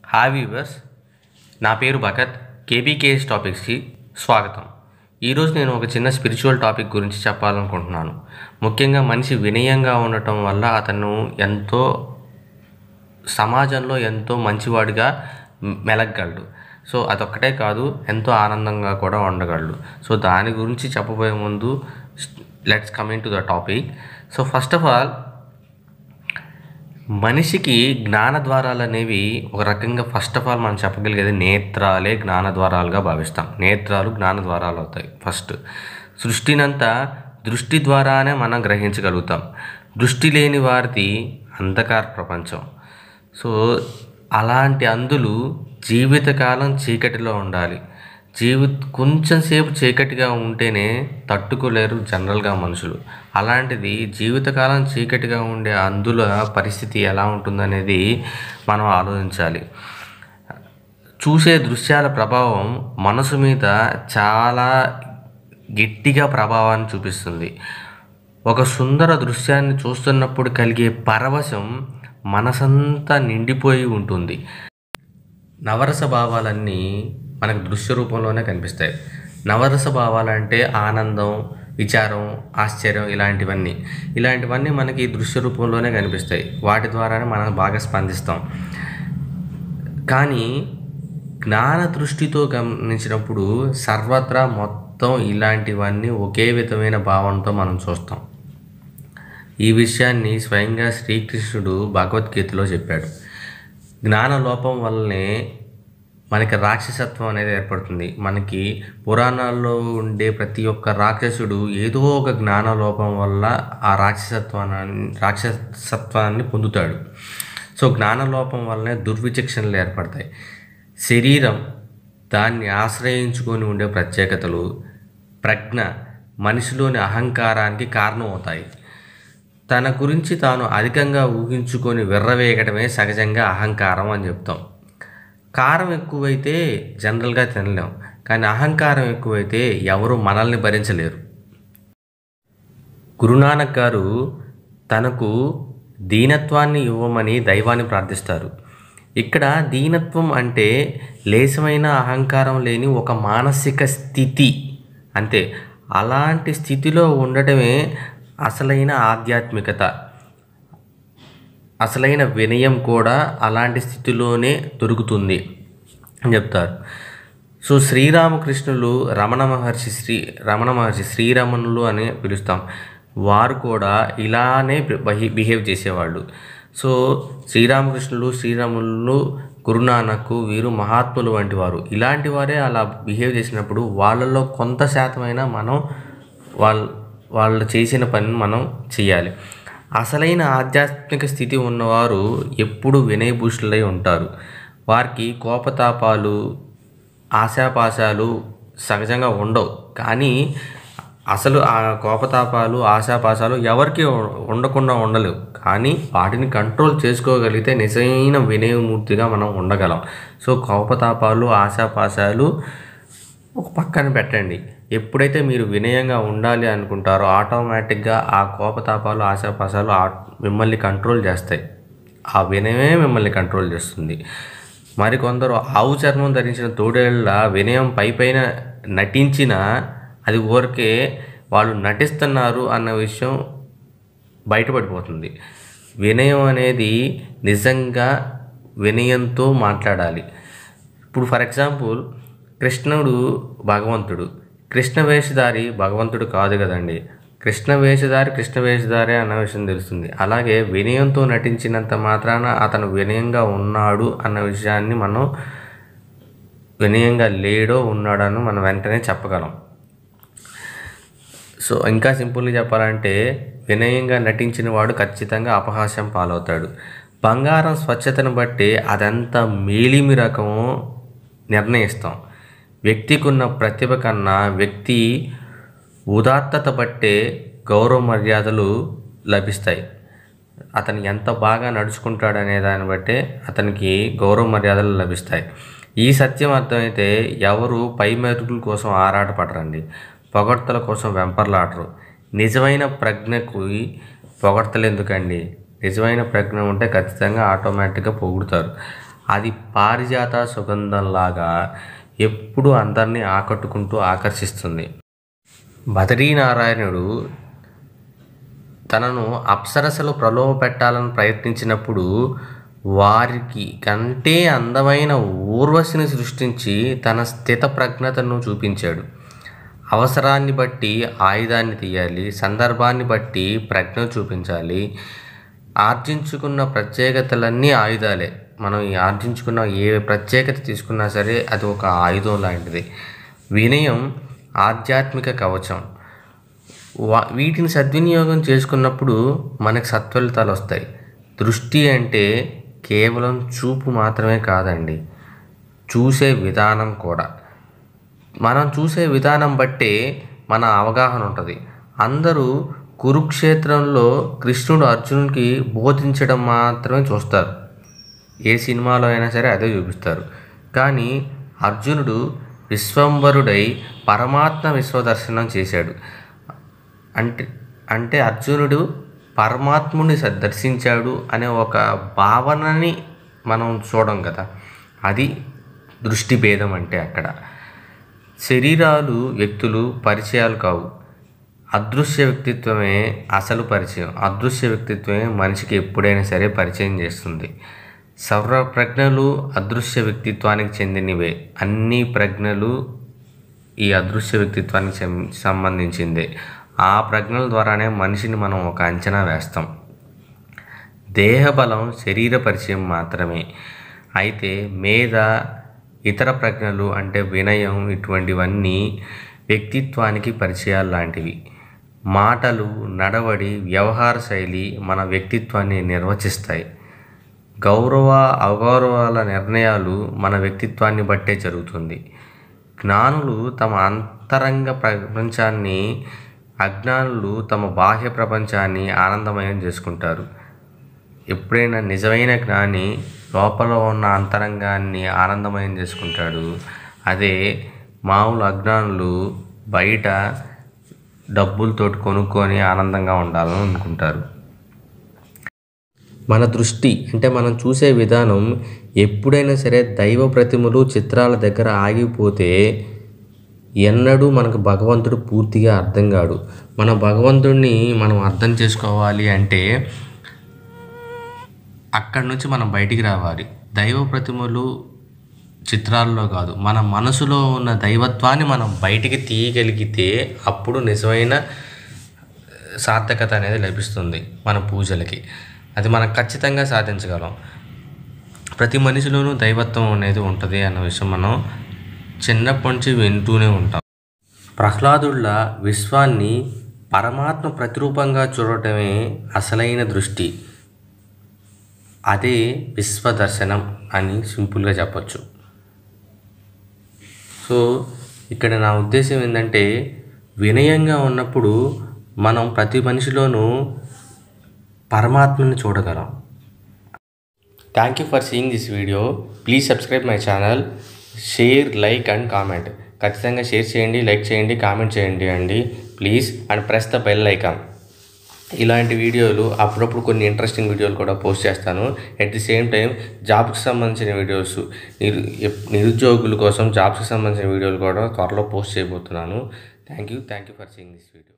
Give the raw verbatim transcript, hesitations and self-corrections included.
Hi viewers, నా పేరు Bhagat. KBKS టాపిక్స్కి స్వాగతం. ఈరోజు నేను ఒక చిన్న స్పిరిచువల్ టాపిక్ గురించి చెప్పాలనుకుంటున్నాను. ముఖ్యంగా మనిషి వినయంగా ఉండటం వల్ల అతను ఎంతో సమాజంలో ఎంతో మంచివాడిగా మెలగగలడు. సో అదొక్కటే కాదు, ఎంతో ఆనందంగా కూడా ఉండగలడు. సో దాని గురించి చెప్పబోయే ముందు let's coming to the topic. So first of all, మనిషికి జ్ఞాన ద్వారాలు అనేవి ఒక రకంగా ఫస్ట్ ఆఫ్ ఆల్ మనం చెప్పగలిగేది నేత్రాలే జ్ఞాన ద్వారాలుగా భావిస్తాం. నేత్రాలు జ్ఞాన ద్వారాలు అవుతాయి. ఫస్ట్ సృష్టినంతా దృష్టి ద్వారానే మనం గ్రహించగలుగుతాం. దృష్టి లేని వారిది అంధకార ప్రపంచం. సో అలాంటి అందులు జీవితకాలం చీకటిలో ఉండాలి. జీవి కొంచెం సేపు చీకటిగా ఉంటేనే తట్టుకోలేరు జనరల్గా మనుషులు. అలాంటిది జీవితకాలం చీకటిగా ఉండే అందుల పరిస్థితి ఎలా ఉంటుందనేది మనం ఆలోచించాలి. చూసే దృశ్యాల ప్రభావం మనసు మీద చాలా గట్టిగా ప్రభావాన్ని చూపిస్తుంది. ఒక సుందర దృశ్యాన్ని చూస్తున్నప్పుడు కలిగే పరవశం మనసంతా నిండిపోయి ఉంటుంది. నవరస భావాలన్నీ మనకు దృశ్య రూపంలోనే కనిపిస్తాయి. నవరస భావాలంటే ఆనందం, విచారం, ఆశ్చర్యం, ఇలాంటివన్నీ ఇలాంటివన్నీ మనకి దృశ్య రూపంలోనే కనిపిస్తాయి. వాటి ద్వారానే మనం బాగా స్పందిస్తాం. కానీ జ్ఞాన దృష్టితో గమనించినప్పుడు సర్వత్రా మొత్తం ఇలాంటివన్నీ ఒకే విధమైన భావంతో మనం చూస్తాం. ఈ విషయాన్ని స్వయంగా శ్రీకృష్ణుడు భగవద్గీతలో చెప్పాడు. జ్ఞాన లోపం వల్లనే మనకి రాక్షసత్వం అనేది ఏర్పడుతుంది. మనకి పురాణాల్లో ఉండే ప్రతి ఒక్క రాక్షసుడు ఏదో ఒక జ్ఞాన లోపం వల్ల ఆ రాక్షసత్వాన్ని రాక్షసత్వాన్ని పొందుతాడు. సో జ్ఞాన లోపం వల్లనే దుర్విచక్షణలు ఏర్పడతాయి. శరీరం, దాన్ని ఆశ్రయించుకొని ఉండే ప్రత్యేకతలు, ప్రజ్ఞ మనిషిలోని అహంకారానికి కారణం అవుతాయి. తన గురించి తాను అధికంగా ఊహించుకొని విర్రవేయటమే సహజంగా అహంకారం అని చెప్తాం. కారం ఎక్కువైతే జనరల్గా తినలేం, కానీ అహంకారం ఎక్కువైతే ఎవరు మనల్ని భరించలేరు. గురునానక్ గారు తనకు దీనత్వాన్ని ఇవ్వమని దైవాన్ని ప్రార్థిస్తారు. ఇక్కడ దీనత్వం అంటే లేశమైన అహంకారం లేని ఒక మానసిక స్థితి అంతే. అలాంటి స్థితిలో ఉండటమే అసలైన ఆధ్యాత్మికత. అసలైన వినయం కూడా అలాంటి స్థితిలోనే దొరుకుతుంది అని చెప్తారు. సో శ్రీరామకృష్ణులు రమణ మహర్షి శ్రీ రమణ మహర్షి శ్రీరమణులు అని పిలుస్తాం. వారు కూడా ఇలానే బిహేవ్ చేసేవాళ్ళు. సో శ్రీరామకృష్ణులు, శ్రీరమణులు, గురునానక్ వీరు మహాత్ములు వంటి వారు. ఇలాంటి వారే అలా బిహేవ్ చేసినప్పుడు వాళ్ళలో కొంత శాతమైనా మనం వాళ్ళ వాళ్ళు చేసిన పని మనం చేయాలి. అసలైన ఆధ్యాత్మిక స్థితి ఉన్నవారు ఎప్పుడు వినయభూషులై ఉంటారు. వారికి కోపతాపాలు, ఆశాపాశాలు సహజంగా ఉండవు. కానీ అసలు ఆ కోపతాపాలు, ఆశాపాశాలు ఎవరికి ఉండకుండా ఉండలేవు. కానీ వాటిని కంట్రోల్ చేసుకోగలిగితే నిజమైన వినయమూర్తిగా మనం ఉండగలం. సో కోపతాపాలు, ఆశాపాశాలు ఒక పక్కన పెట్టండి. ఎప్పుడైతే మీరు వినయంగా ఉండాలి అనుకుంటారో ఆటోమేటిక్గా ఆ కోపతాపాలు, ఆశాపాశాలు మిమ్మల్ని కంట్రోల్ చేస్తాయి. ఆ వినయమే మిమ్మల్ని కంట్రోల్ చేస్తుంది. మరికొందరు ఆవు చర్మం ధరించిన తోడేళ్ళ వినయం పై పైన నటించిన అది ఊరికే వాళ్ళు నటిస్తున్నారు అన్న విషయం బయటపడిపోతుంది. వినయం అనేది నిజంగా వినయంతో మాట్లాడాలి. ఇప్పుడు ఫర్ ఎగ్జాంపుల్, కృష్ణుడు భగవంతుడు, కృష్ణ వేషధారి భగవంతుడు కాదు కదండి. కృష్ణ వేషధారి కృష్ణ వేషధారి అన్న విషయం తెలుస్తుంది. అలాగే వినయంతో నటించినంత మాత్రాన అతను వినయంగా ఉన్నాడు అన్న విషయాన్ని మనం వినయంగా లేడో ఉన్నాడని మనం వెంటనే చెప్పగలం. సో ఇంకా సింపుల్గా చెప్పాలంటే వినయంగా నటించిన వాడు ఖచ్చితంగా అపహాస్యం పాలవుతాడు. బంగారం స్వచ్ఛతను బట్టి అదంతా మేలిమి రకము నిర్ణయిస్తాం. వ్యక్తికి ఉన్న ప్రతిభ కన్నా వ్యక్తి ఉదాత్తత బట్టే గౌరవ మర్యాదలు లభిస్తాయి. అతను ఎంత బాగా నడుచుకుంటాడనే దాన్ని బట్టే అతనికి గౌరవ మర్యాదలు లభిస్తాయి. ఈ సత్యం అర్థమైతే ఎవరు పై మెరుగుల కోసం ఆరాటపడరండి, పొగడ్తల కోసం వెంపర్లాడరు. నిజమైన ప్రజ్ఞకు పొగడ్తలు ఎందుకండి? నిజమైన ప్రజ్ఞ ఉంటే ఖచ్చితంగా ఆటోమేటిక్గా పొగుడుతారు. అది పారిజాత సుగంధంలాగా ఎప్పుడు అందరినీ ఆకట్టుకుంటూ ఆకర్షిస్తుంది. బదరీనారాయణుడు తనను అప్సరసలు ప్రలోభ పెట్టాలని ప్రయత్నించినప్పుడు వారికి కంటే అందమైన ఊర్వశిని సృష్టించి తన స్థిత ప్రజ్ఞతను చూపించాడు. అవసరాన్ని బట్టి ఆయుధాన్ని తీయాలి, సందర్భాన్ని బట్టి ప్రజ్ఞ చూపించాలి. ఆర్జించుకున్న ప్రత్యేకతలన్నీ ఆయుధాలే. మనం ఈ ఆర్జించుకున్న ఏ ప్రత్యేకత తీసుకున్నా సరే అది ఒక ఆయుధం లాంటిది. వినయం ఆధ్యాత్మిక కవచం. వా వీటిని సద్వినియోగం చేసుకున్నప్పుడు మనకు సత్ఫలితాలు వస్తాయి. దృష్టి అంటే కేవలం చూపు మాత్రమే కాదండి, చూసే విధానం కూడా. మనం చూసే విధానం బట్టే మన అవగాహన ఉంటుంది. అందరూ కురుక్షేత్రంలో కృష్ణుడు అర్జునుడికి బోధించడం మాత్రమే చూస్తారు. ఏ సినిమాలో అయినా సరే అదే చూపిస్తారు. కానీ అర్జునుడు విశ్వంబరుడై పరమాత్మ విశ్వదర్శనం చేశాడు. అంటే అంటే అర్జునుడు పరమాత్ముని దర్శించాడు అనే ఒక భావనని మనం చూడం కదా, అది దృష్టి భేదం. అంటే అక్కడ శరీరాలు వ్యక్తులు పరిచయాలు కావు, అదృశ్య వ్యక్తిత్వమే అసలు పరిచయం. అదృశ్య వ్యక్తిత్వమే మనిషికి ఎప్పుడైనా సరే పరిచయం చేస్తుంది. సర్వ ప్రజ్ఞలు అదృశ్య వ్యక్తిత్వానికి చెందినవే. అన్ని ప్రజ్ఞలు ఈ అదృశ్య వ్యక్తిత్వానికి సంబంధించిందే. ఆ ప్రజ్ఞల ద్వారానే మనిషిని మనం ఒక అంచనా వేస్తాం. దేహబలం శరీర పరిచయం మాత్రమే. అయితే మేధ, ఇతర ప్రజ్ఞలు అంటే వినయం, ఇటువంటివన్నీ వ్యక్తిత్వానికి పరిచయాలు లాంటివి. మాటలు, నడవడి, వ్యవహార శైలి మన వ్యక్తిత్వాన్ని నిర్వచిస్తాయి. గౌరవ అగౌరవాల నిర్ణయాలు మన వ్యక్తిత్వాన్ని బట్టే జరుగుతుంది. జ్ఞానులు తమ అంతరంగ ప్రపంచాన్ని, అజ్ఞానులు తమ బాహ్య ప్రపంచాన్ని ఆనందమయం చేసుకుంటారు. ఎప్పుడైనా నిజమైన జ్ఞాని లోపల ఉన్న అంతరంగాన్ని ఆనందమయం చేసుకుంటాడు. అదే మామూలు అజ్ఞానులు బయట డబ్బులతోటి కొనుక్కొని ఆనందంగా ఉండాలని అనుకుంటారు. మన దృష్టి అంటే మనం చూసే విధానం ఎప్పుడైనా సరే దైవ ప్రతిమలు, చిత్రాల దగ్గర ఆగిపోతే ఎన్నడూ మనకు భగవంతుడు పూర్తిగా అర్థం కాడు. మన భగవంతుడిని మనం అర్థం చేసుకోవాలి అంటే అక్కడి నుంచి మనం బయటికి రావాలి. దైవ ప్రతిమలు, చిత్రాల్లో కాదు, మన మనసులో ఉన్న దైవత్వాన్ని మనం బయటికి తీయగలిగితే అప్పుడు నిజమైన సార్థకత అనేది లభిస్తుంది మన పూజలకి. అది మనం ఖచ్చితంగా సాధించగలం. ప్రతి మనిషిలోనూ దైవత్వం అనేది ఉంటుంది అన్న విషయం మనం చిన్నప్పటి నుంచి వింటూనే ఉంటాం. ప్రహ్లాదుళ్ళ విశ్వాన్ని పరమాత్మ ప్రతిరూపంగా చూడటమే అసలైన దృష్టి. అదే విశ్వదర్శనం అని సింపుల్గా చెప్పచ్చు. సో ఇక్కడ నా ఉద్దేశం ఏంటంటే, వినయంగా ఉన్నప్పుడు మనం ప్రతి మనిషిలోనూ పరమాత్మని చూడగలం. Thank you for seeing this video. Please subscribe my channel, share, like and comment. ఖచ్చితంగా షేర్ చేయండి, లైక్ చేయండి, కామెంట్ చేయండి అండి please. And press the bell icon. ఇలాంటి వీడియోలు అప్పుడప్పుడు కొన్ని ఇంట్రెస్టింగ్ వీడియోలు కూడా పోస్ట్ చేస్తాను. ఎట్ ది సేమ్ టైం జాబ్కి సంబంధించిన వీడియోస్, నిరు నిరుద్యోగుల కోసం జాబ్స్కి సంబంధించిన వీడియోలు కూడా త్వరలో పోస్ట్ చేయబోతున్నాను. Thank you thank you for seeing this video.